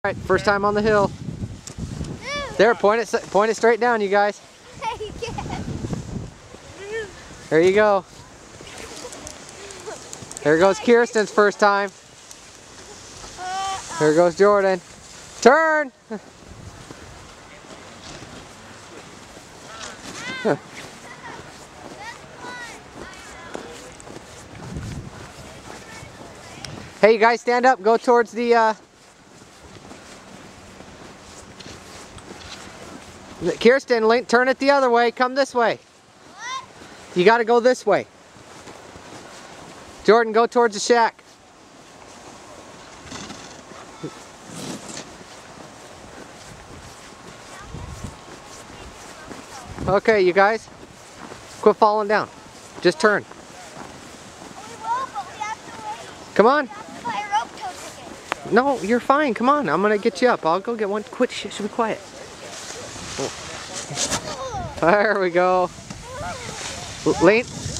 Alright, first time on the hill. There, point it straight down, you guys. There you go. There goes Kirsten's first time. There goes Jordan. Turn! Hey, you guys, stand up. Go towards the... Kirstin, turn it the other way. Come this way. What? You got to go this way. Jordan, go towards the shack. Okay, you guys, quit falling down. Just turn. We will, but we have to wait. Come on. We have to buy a rope tow ticket. No, you're fine. Come on. I'm going to get you up. I'll go get one. Quit. Should be quiet. Oh. There we go. Lean.